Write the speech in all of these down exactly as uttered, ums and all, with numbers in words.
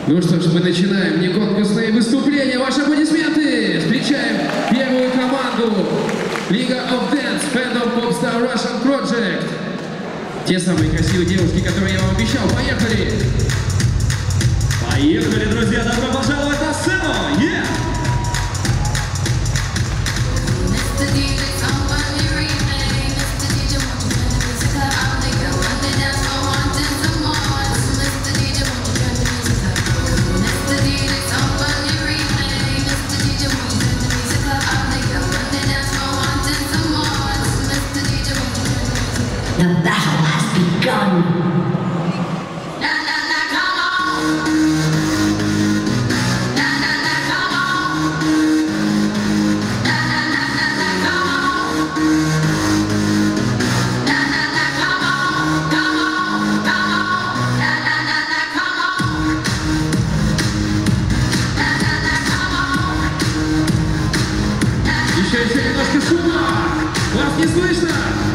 Ну что ж, мы начинаем неконкурсные выступления. Ваши аплодисменты! Встречаем первую команду Liga of Dance Fandom Popstar Russian Project. Те самые красивые девушки, которые я вам обещал. Поехали! Поехали, друзья! Добро пожаловать на сцену! Yeah! The battle has begun. Еще, еще немножко шума! Вас не слышно!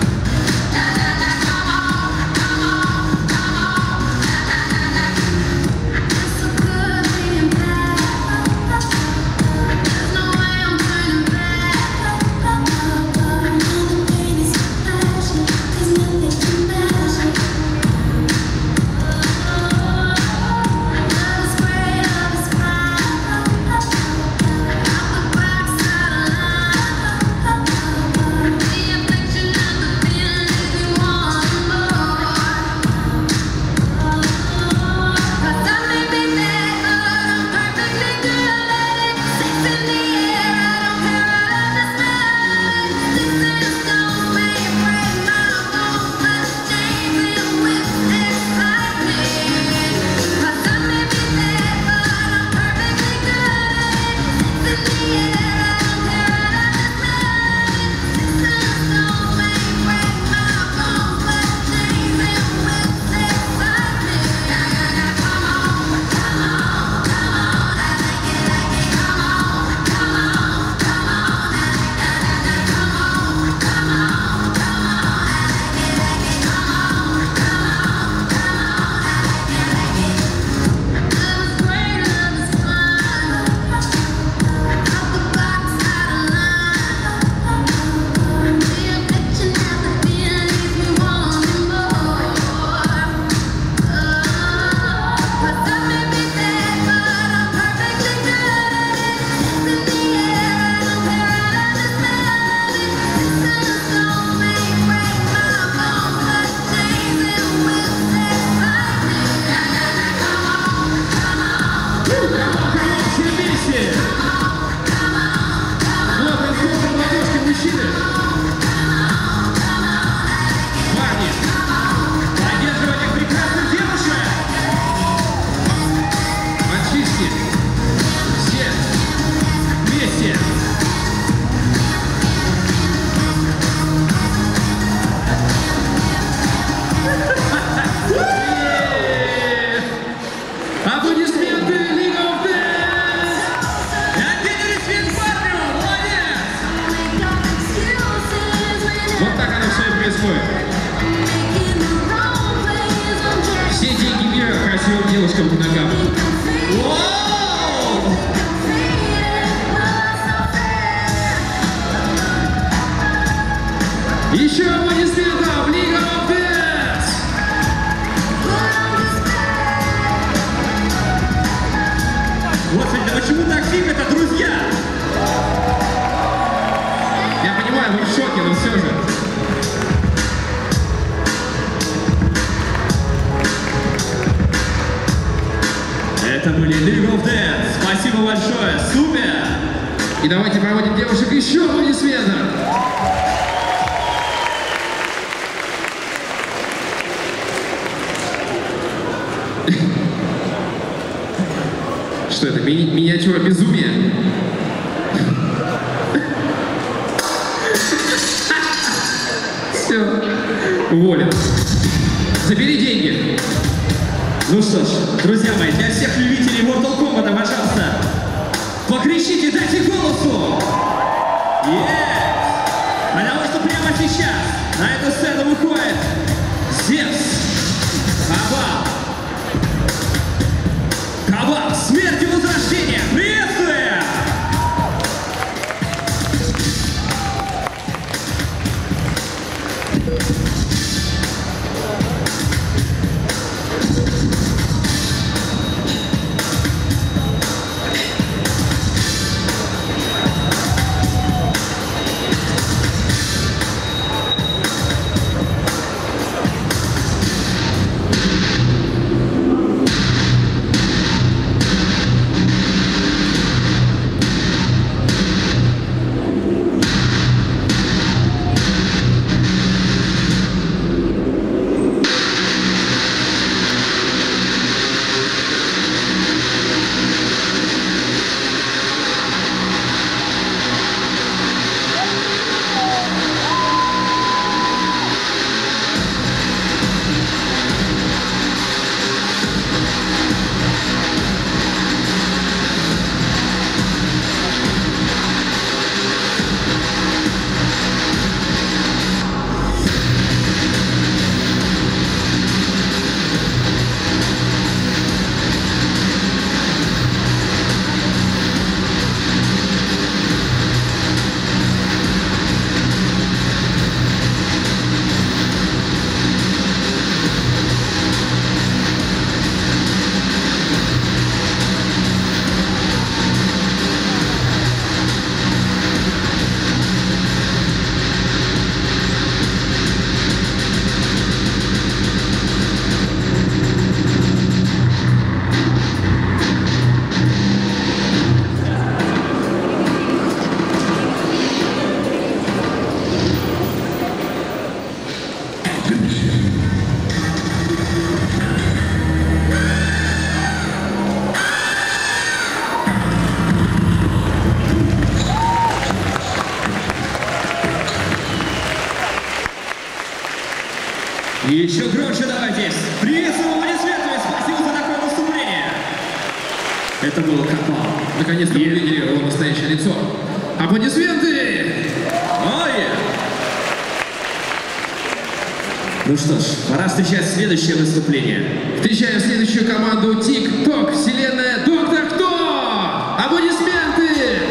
Аплодисменты Liga of Dance! Отдельный респект парню! Молодец! Вот так оно все и происходит. Все деньги мира красивым девушкам к ногам. Воу! Еще аплодисментов Liga of Dance! Господи, да почему так тихо-то, друзья? Я понимаю, вы в шоке, но все же. Это были Liga of Dance. Спасибо большое. Супер! И давайте проводим девушек еще аплодисментов. Что это, ми миниатюра безумия? Все, уволен. Забери деньги. Ну что ж, друзья мои, для всех любителей Mortal Kombat, пожалуйста, покричите, дайте голосу! Yes! Потому что прямо сейчас на эту сцену выходит Зевс, Кабал, Кабал, И еще громче давайте. Приветствуем аплодисментами. Спасибо за такое выступление. Это было Капал. Наконец-то мы увидели его настоящее лицо. Аплодисменты! Oh, yeah. Ну что ж, пора встречать следующее выступление. Встречаем следующую команду TikTok Вселенная Доктор Кто! Аплодисменты!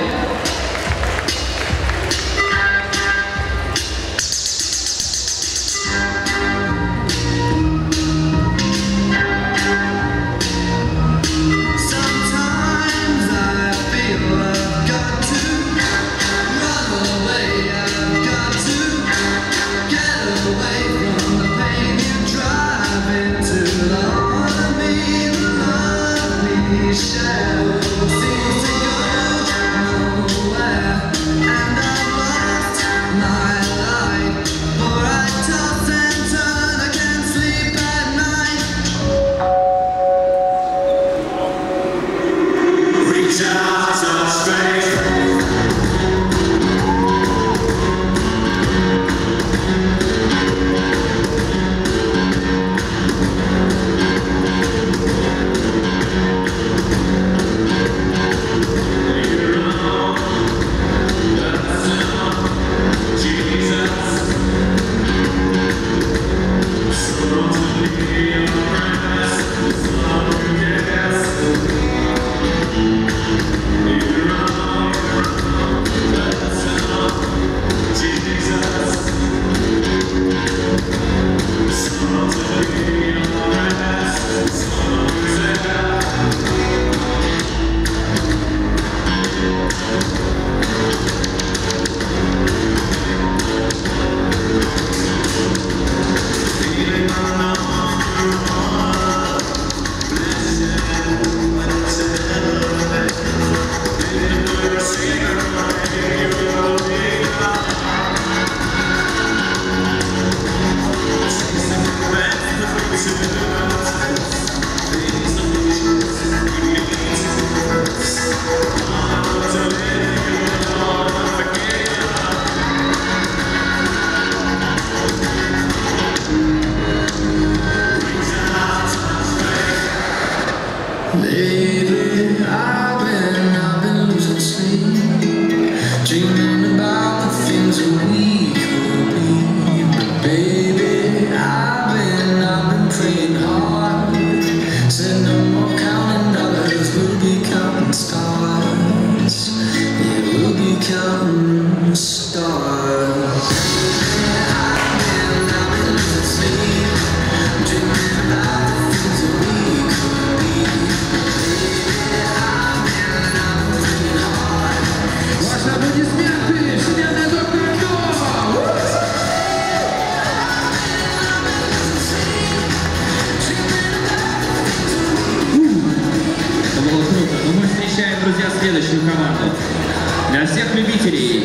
Следующую команду. Для всех любителей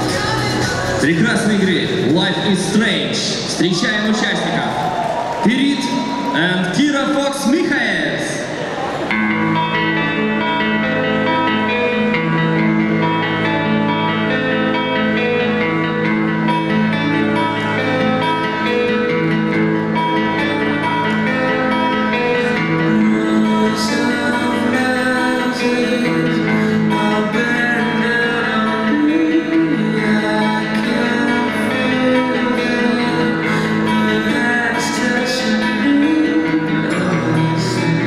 прекрасной игры Life is Strange встречаем участников Пирит и Кира Фокс Михаэлс. Touching you,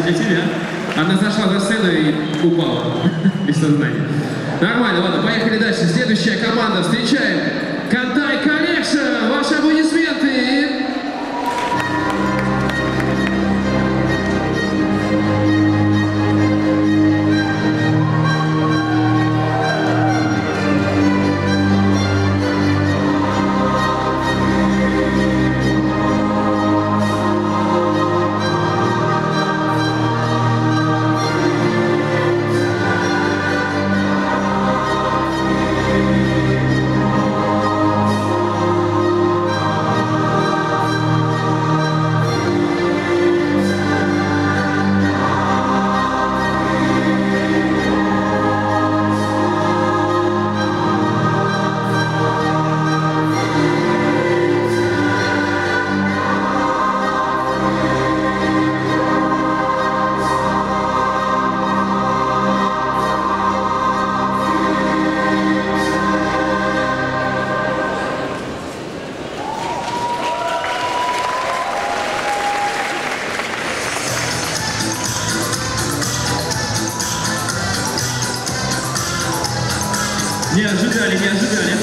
для тебя. Она зашла за сцену и упала без сознания. Нормально, ладно, поехали дальше. Следующая команда. Встречаем Кантай Коллекшн. Ваши аплодисменты. Не ожидали, не ожидали.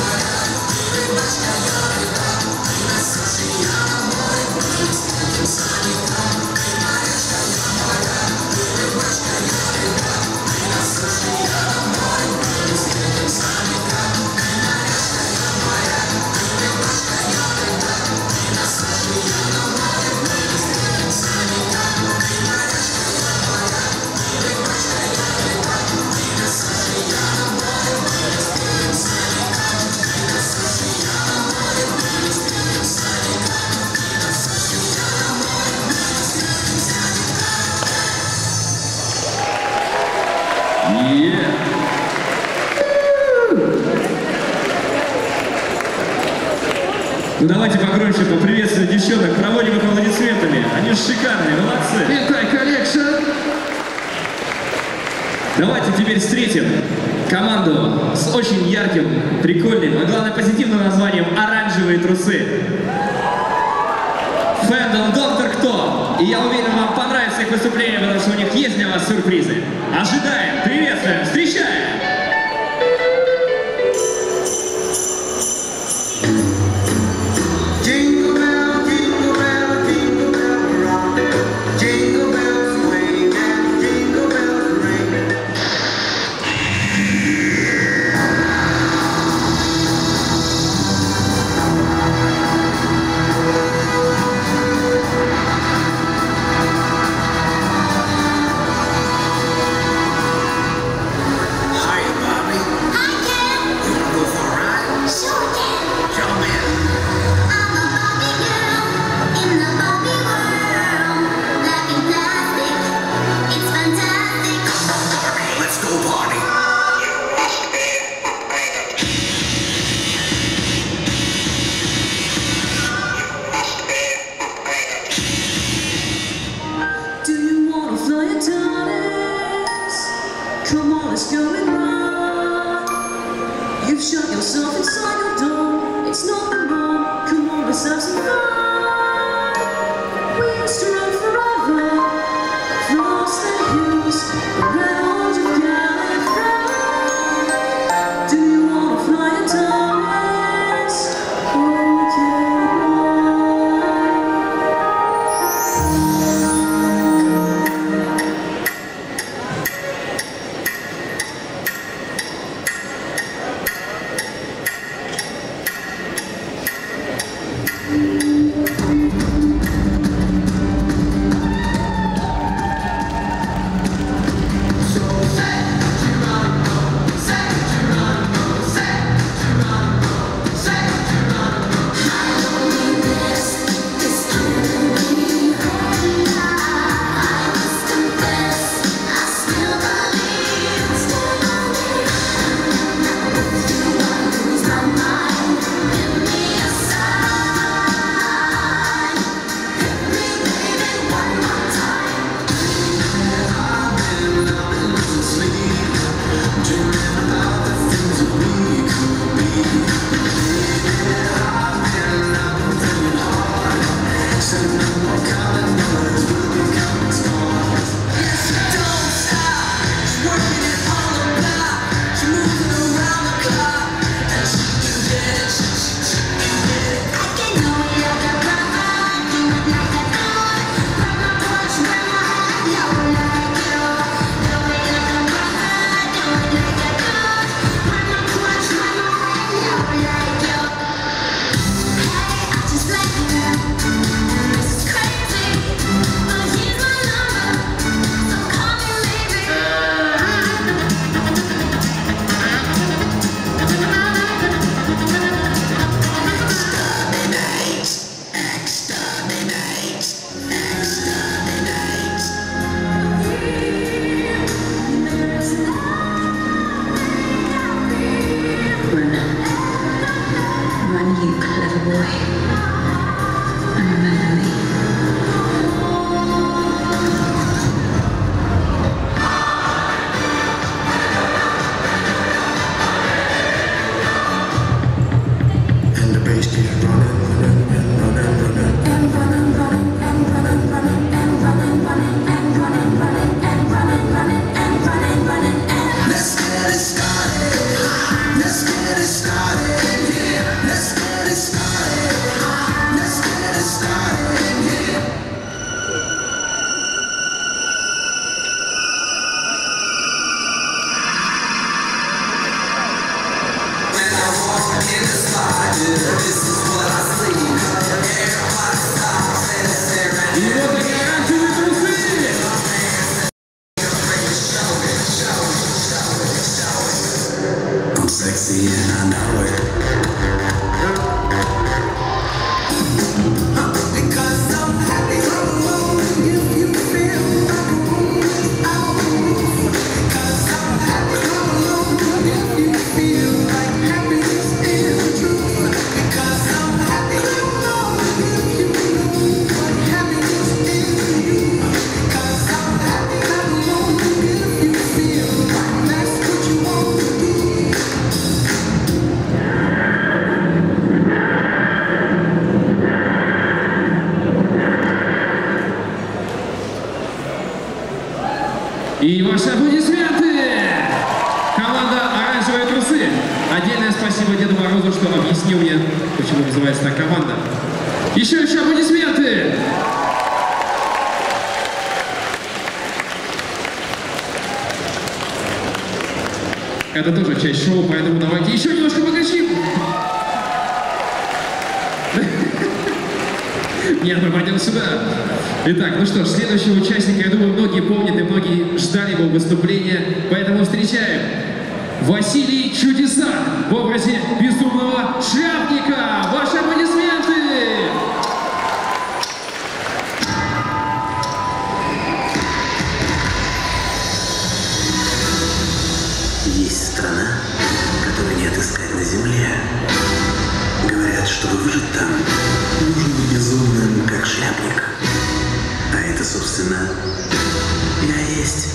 Ну давайте погромче поприветствуем девчонок, проводим их аплодисментами. Они же шикарные, молодцы. Кантай Коллекшн. Давайте теперь встретим команду с очень ярким, прикольным, а главное позитивным названием «Оранжевые трусы». Фэндом Доктор Кто. И я уверен, вам понравится их выступление, потому что у них есть для вас сюрпризы. Ожидаем, приветствуем, встречаем! You've shut yourself inside your door. It's nothing wrong. Come on, let's have some fun. We used to run forever across the hills around your Gallifrey. Do you wanna fly a TARDIS? Okay. И ваши аплодисменты! Команда «Оранжевые трусы». Отдельное спасибо Деду Морозу, что объяснил мне, почему называется так команда. Еще еще аплодисменты! Это тоже часть шоу, поэтому давайте еще немножко покачим. Нет, мы пойдем сюда. Итак, ну что ж, следующего участника, я думаю, многие помнят и многие ждали его выступления, поэтому встречаем Василий Чудеса в образе безумного шляпника. Ваши аплодисменты! Есть страна, которой не отыскать на земле. Говорят, чтобы выжить там, нужно быть безумным, как шляпник. А это, собственно, я есть.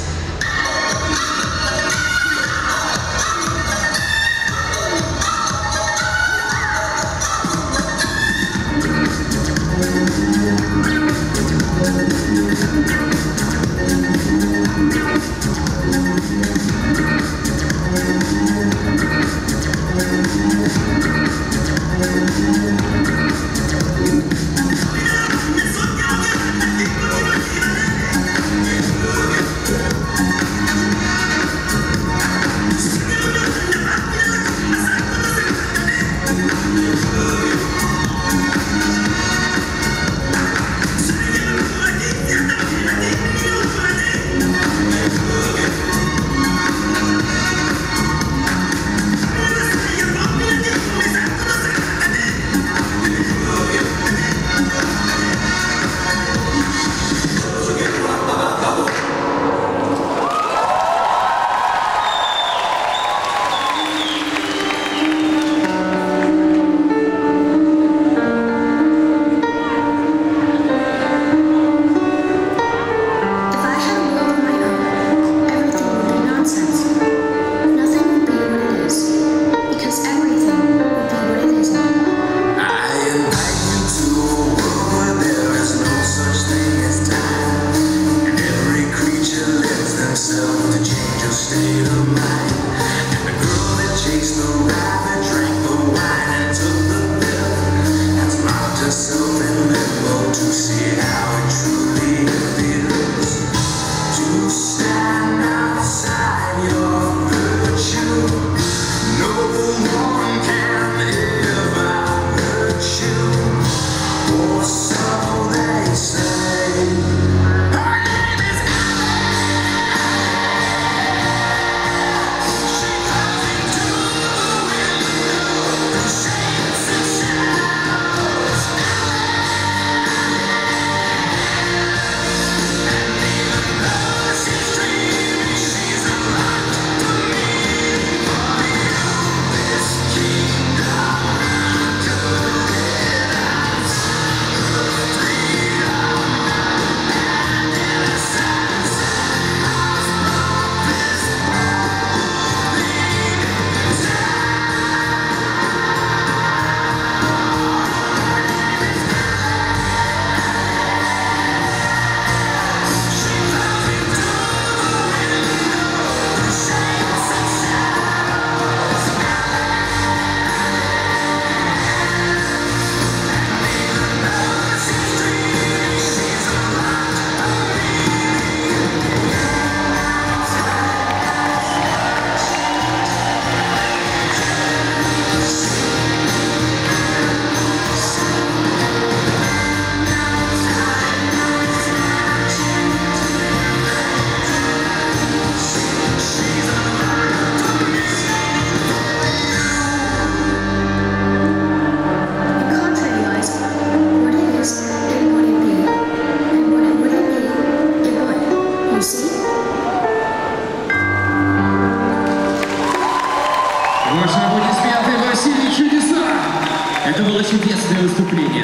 Чудесное выступление.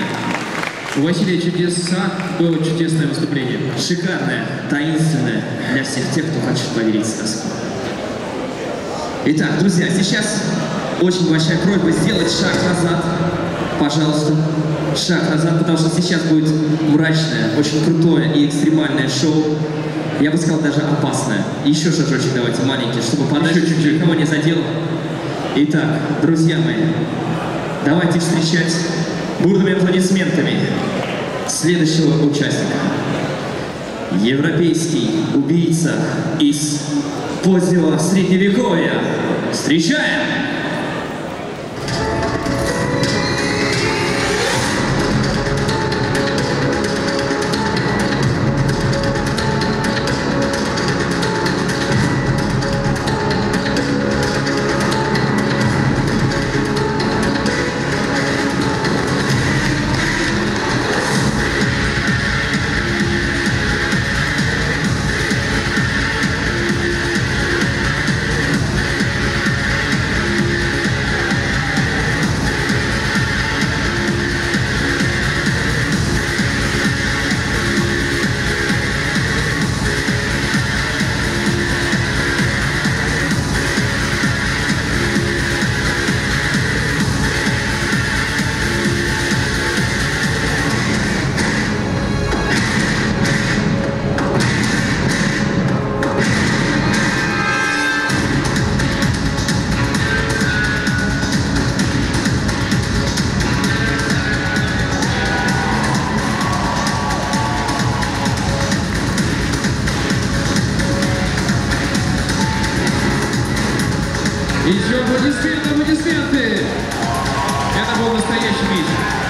У Василия Чудеса было чудесное выступление. Шикарное, таинственное для всех тех, кто хочет поверить в сказку. Итак, друзья, сейчас очень большая просьба сделать шаг назад. Пожалуйста, шаг назад, потому что сейчас будет мрачное, очень крутое и экстремальное шоу. я бы сказал, даже опасная. Еще шажочек давайте маленький, чтобы подальше чуть-чуть никого не задел. Итак, друзья мои, давайте встречать бурными аплодисментами следующего участника. Европейский убийца из позднего средневековья. Встречаем! Еще аплодисменты, аплодисменты! Это был настоящий бит.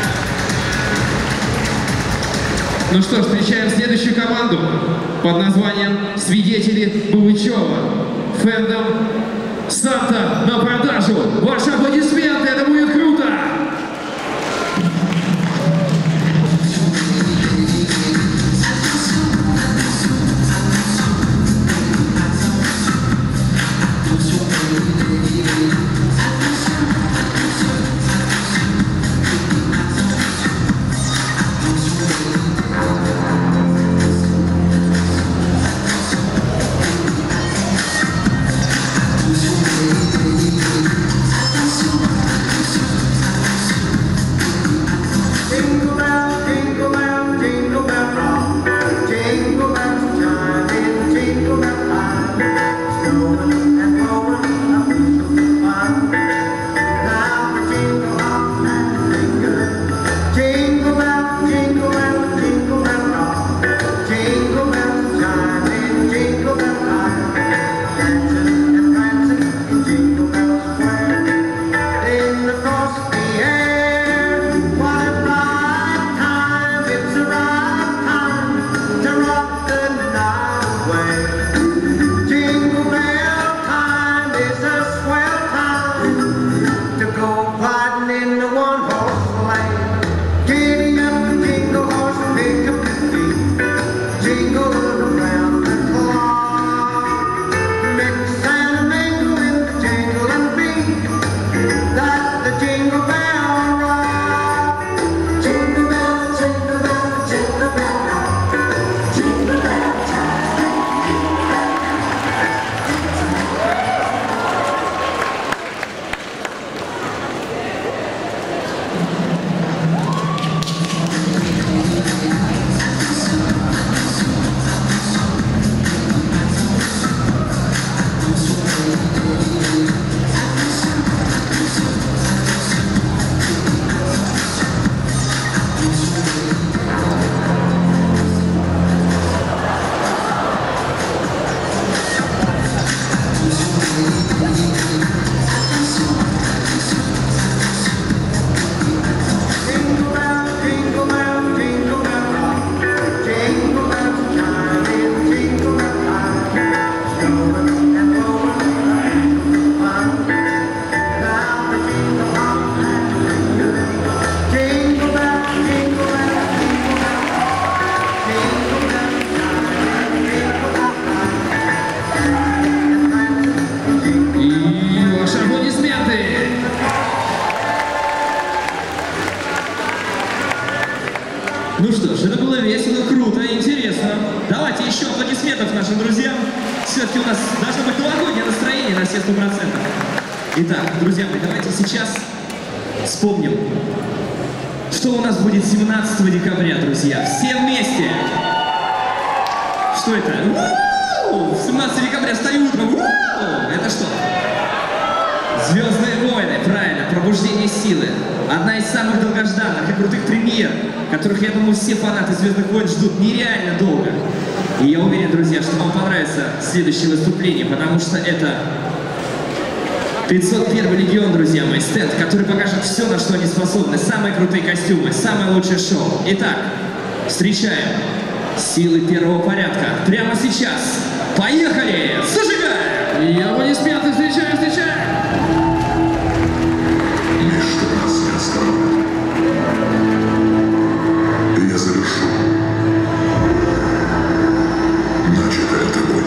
Ну что ж, встречаем следующую команду под названием «Свидетели Булычева». Фэндом Санта на продажу. Ваши аплодисменты, это будет круто! Ну что ж, это было весело, круто, интересно. Давайте еще аплодисментов нашим друзьям. Все-таки у нас должно быть новогоднее настроение на все сто процентов. Итак, друзья мои, давайте сейчас вспомним, что у нас будет семнадцатого декабря, друзья. Все вместе! Что это? У-у-у! семнадцатого декабря стою утром. У-у-у! Это что? Звездные войны, правильно, пробуждение силы. Одна из самых долгожданных и крутых премьер, которых, я думаю, все фанаты Звездных войн ждут нереально долго. И я уверен, друзья, что вам понравится следующее выступление, потому что это пятьсот первый легион, друзья мои, стенд, который покажет все, на что они способны, самые крутые костюмы, самое лучшее шоу. Итак, встречаем силы первого порядка прямо сейчас. Поехали! Зажигаем! И аплодисменты, встречаем, встречаем! Ничто нас не остановит. И я завершу начатое тобой.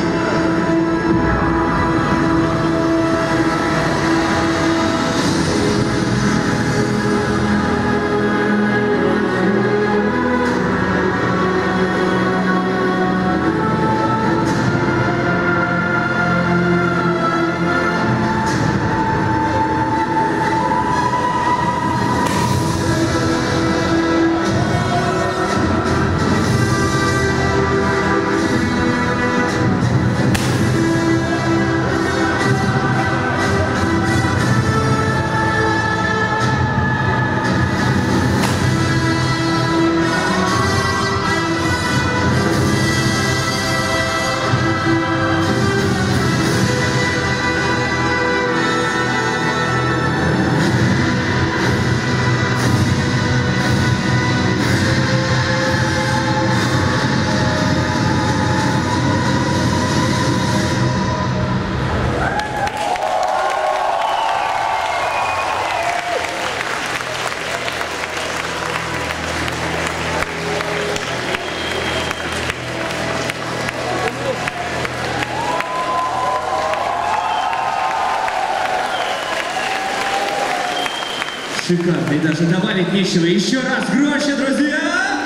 Шикарно, и даже добавить нечего. Еще раз громче, друзья!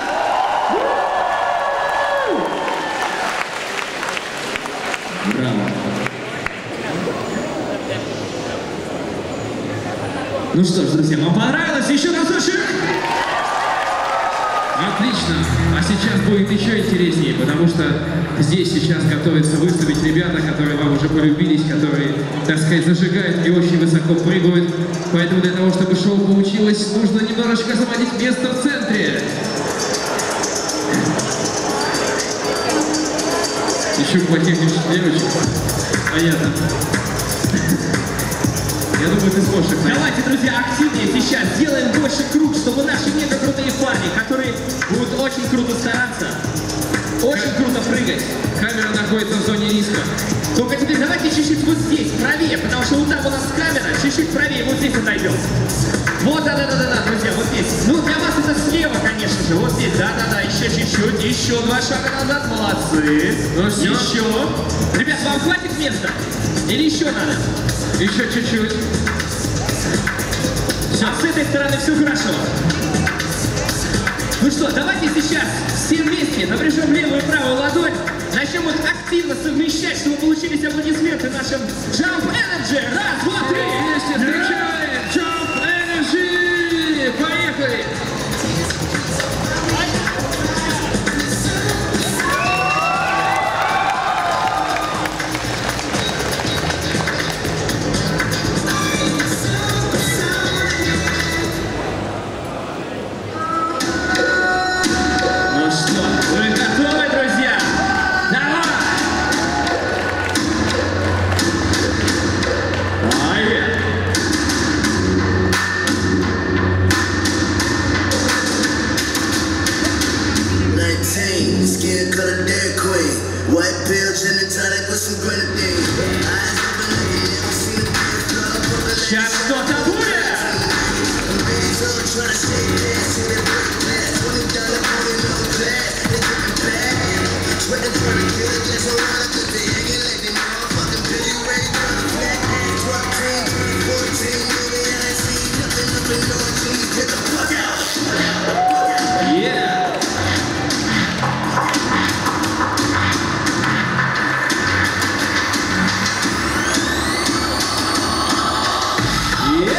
Браво! Ну что ж, друзья, вам понравилось? Еще разочек! Отлично! А сейчас будет еще интереснее, потому что здесь сейчас готовятся выставить ребята, которые вам уже полюбились, которые, так сказать, зажигают и очень высоко прыгают. Поэтому для того, чтобы шоу получилось, нужно немножечко освободить место в центре. Еще по техническим девочек. Понятно. Я думаю, ты сможешь их найти. Давайте, друзья, активнее сейчас сделаем больше круг, чтобы наши мега крутые парни, которые будут очень круто стараться, очень круто прыгать. Камера находится в зоне риска. Только теперь давайте чуть-чуть вот здесь, правее, потому что вот там у нас камера, чуть-чуть правее, вот здесь отойдем. Вот, да-да-да-да, друзья, вот здесь. Ну, для вас это слева, конечно же, вот здесь, да-да-да, еще чуть-чуть, еще два шага назад, молодцы. Ну, все. Еще. Ребят, вам хватит места? Или еще надо? Еще чуть-чуть. Все, с этой стороны все хорошо. Ну что, давайте сейчас все вместе напряжем левую и правую ладонь. Начнем вот активно совмещать, чтобы получились аплодисменты нашим Jump Energy. Раз, два, три. Вместе встречаем Jump Energy! Поехали! Ну что, вы готовы, друзья? Давай! Поехали! nineteen, skin color Dairy Queen, white pill, gin and tonic with some grenadine. Eyes open like you never seen a bitch blood from the Сейчас что-то будет! bitch up, tryna shake that shit and break glass. Twenty dollar booty, no glass, they giving back. Twenty tryna get a glass around, cause they hanging like they motherfucking Billy Ray Gun. Flat ass, drop team, fourteen, maybe I ain't seen nothing up in no jeans. Get the fuck out! Yeah! Yeah!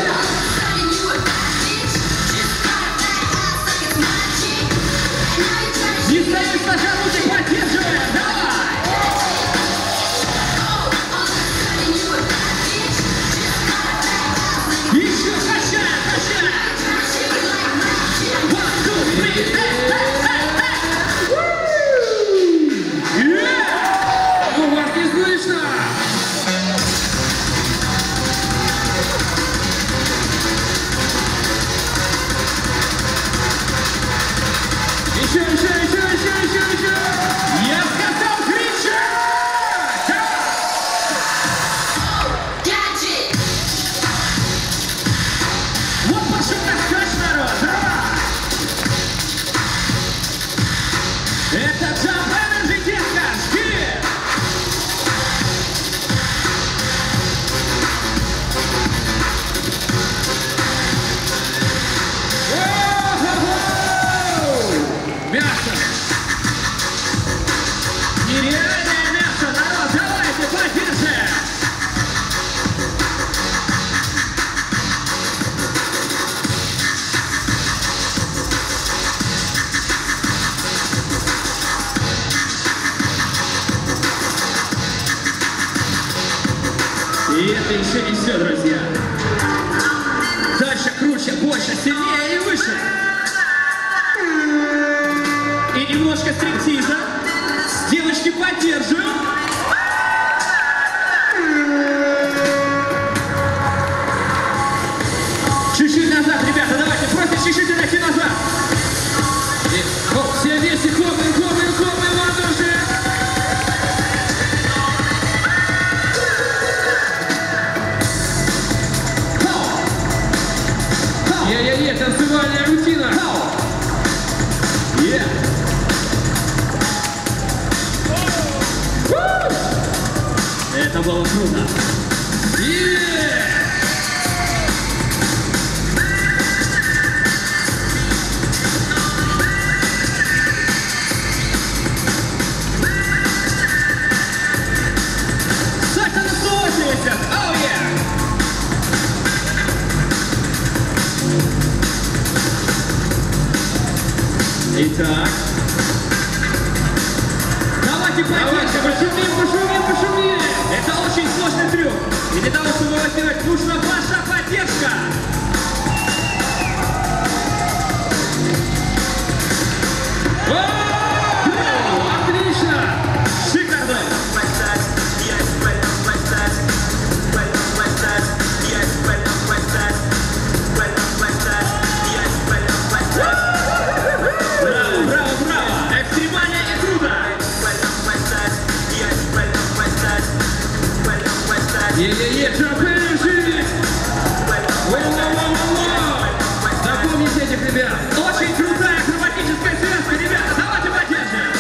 И это еще не все, друзья. Дальше круче, больше, сильнее и выше. И немножко стриптиза. Девочки, поддерживаем. Чуть-чуть назад, ребята, давайте, просто чуть-чуть отойти назад. И, о, все вместе, хлопаем, хлопаем, хлопаем, ладоши. Е-е-е, танцевальная рутина. Yeah. Это было круто. Yeah. Сальто на сто восемьдесят. Oh yeah. Итак. Давайте Давайте, пошумим, пошумим, пошумим. Это очень сложный трюк. И для того, чтобы его сделать, нужна ваша поддержка. О, отлично. Шикарно. Браво, браво, браво. Экстремально и круто. Е-е-е, Jump Energy. Воу-воу-воу-воу. Запомните этих ребят. Очень крутая акробатическая связка, ребята. Давайте поддержим.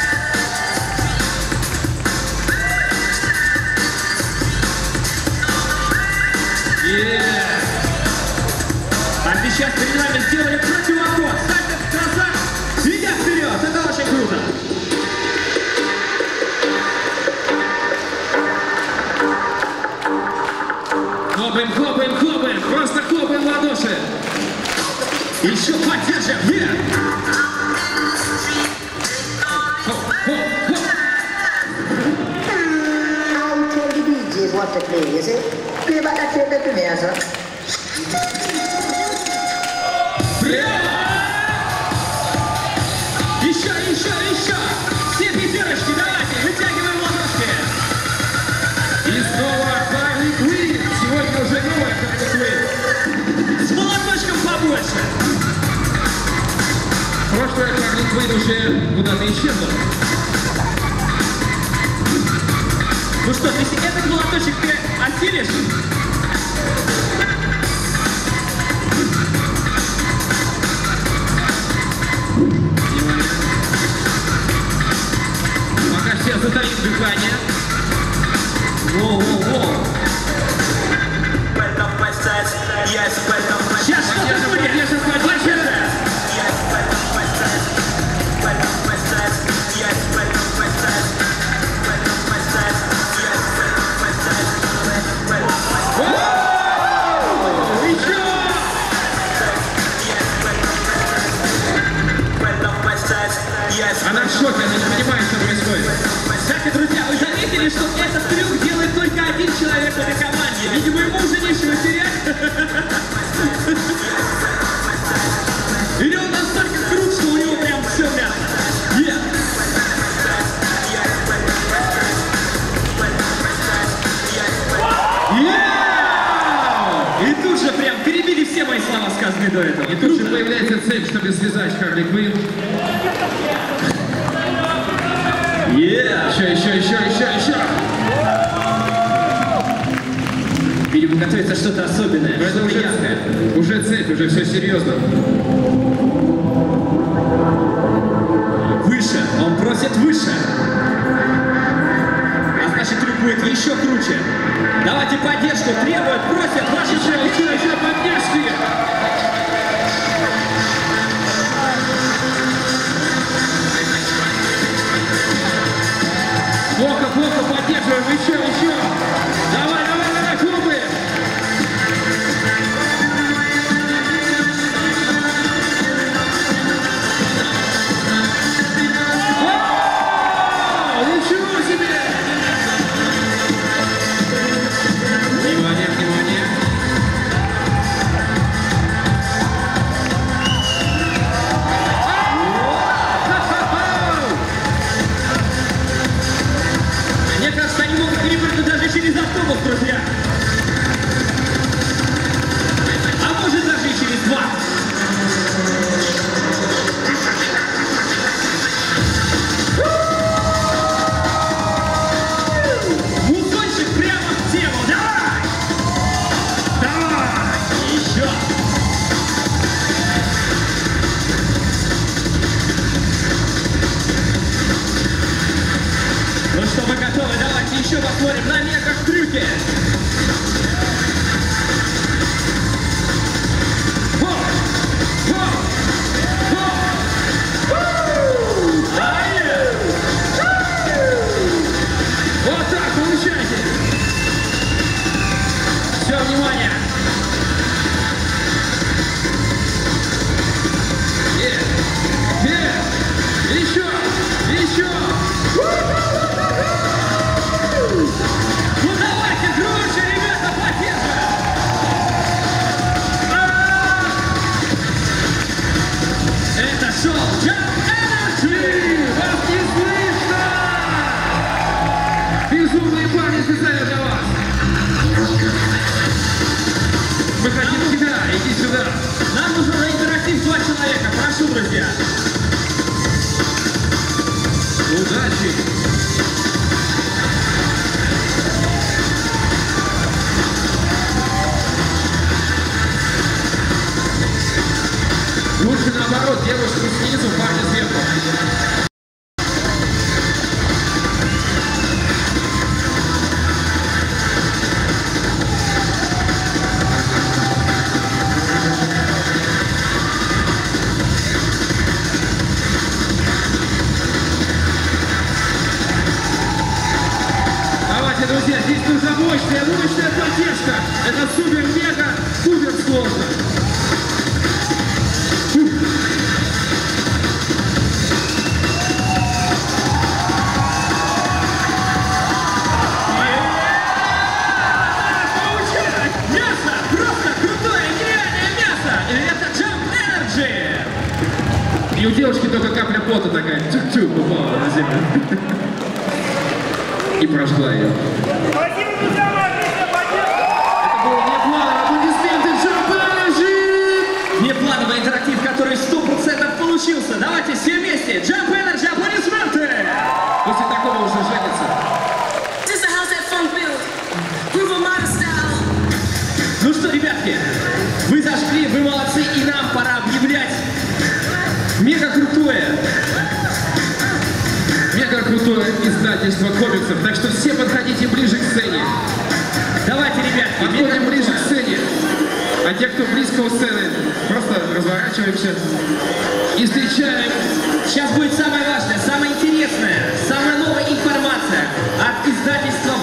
Yeah. А сейчас перед нами сделали противоход. Сальто назад, идя вперед. Это очень круто. Хлопаем, хлопаем, хлопаем. Просто хлопаем в ладоши. Еще поддержим. Yeah. Хоп-хоп-хоп. I'll tell the D Js what to play, you see? Play back that tape to me, sir. Еще, еще, еще. Все пятерочки, давайте, вытягиваем ладошки. И снова Харли Квинн. Сегодня уже новая Харли Квинн. С молоточком побольше. Прошлая Харли Квинн уже куда-то исчезла. Ну что, если этот молоточек ты осилишь, Пока все затаим дыхание. воу-воу-воу. Сейчас что-то Поддержим, будет. поддержим, поддержим. Она в шоке, она не понимает, что происходит. Кстати, друзья, вы заметили, что этот трюк делает только один человек в этой команде? Видимо, ему уже нечего терять. Или он настолько крут, что у него прям все мягко. Yeah. Yeah! И тут же прям перебили все мои слова, сказанные до этого. И тут же появляется цель, чтобы связать Харли Квинн. Yeah. Еще, еще, еще, еще, еще. Видимо, готовится что-то особенное, Но это что-то уже, яркое. уже цель, уже все серьезно. Выше, он просит выше. А значит, трюк будет еще круче. Давайте поддержку, требуют, просят ваши Еще, еще, еще поддержки. Плохо, плохо, поддерживаем, еще, еще. Давай, давай, давай, хлопаем. О, ничего себе. что они могут перепрыгнуть даже через автобус, друзья. А может даже и через два. Мусончик прямо в тему. Давай! Давай! Еще! Ну что, вы готовы? Давайте еще посмотрим на мега-трюки. Вот так, получайте. Все, внимание. Е, е, еще, еще. Ну давайте, круче, ребята, потише. Это шоу Jump Energy. Вас не слышно! Безумные парни специально для вас! Выходи сюда, иди сюда! Нам нужен на интерактив два человека. Прошу, друзья. Удачи! Лучше наоборот, девушку снизу, парня сверху. Давайте, друзья, здесь нужна мощная, мощная поддержка. Это супер-мега, супер сложно. Мясо! Просто крутое, нереальное мясо! И это Jump Energy! И у девушки только капля пота такая, чук-чук, упала на землю. И прошла ее. Спасибо, друзья мои, отличная поддержка! Это было непланово. Аплодисменты Jump Energy! Неплановый интерактив, который сто процентов получился. Давайте все вместе. Jump Energy, аплодисменты! После такого уже женится. This the house that funk build. Groove Armada style. Ну что, ребятки, вы зажгли, вы молодцы, и нам пора объявлять мега крутое. Мега крутое издательство комиксов. Так что все подходите ближе к сцене. Давайте, ребятки, Подходим мега ближе к крутое. сцене. А те, кто близко у сцены, просто разворачиваемся и встречаем. Сейчас будет самое важное, самое интересное, самая новая информация от издательства